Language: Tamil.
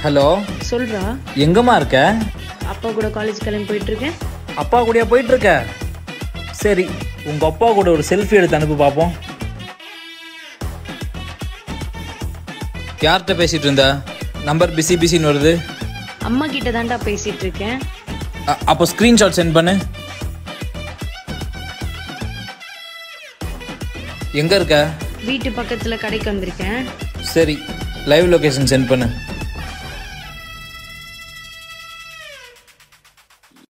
ஹலோ சொல்றா. எங்கம்மா இருக்க? அப்பா கூட காலேஜ் கிளம்பி போயிட்டு இருக்கேன். அப்பா கூடயா போயிட்டு இருக்க? சரி, உங்க அப்பா கூட ஒரு செல்ஃபி எடுத்து அனுப்பி பார்ப்போம். யார்கிட்ட பேசிட்டு இருந்த? நம்பர் பிஸி பிஸின்னு வருது. அம்மா கிட்ட தான்டா பேசிட்டு இருக்கேன். அப்போ ஸ்க்ரீன்ஷாட் சென்ட் பண்ணு. எங்க இருக்க? வீட்டு பக்கத்துல கடைக்கு வந்திருக்கேன். சரி, லைவ் லொகேஷன் சென்ட் பண்ணு.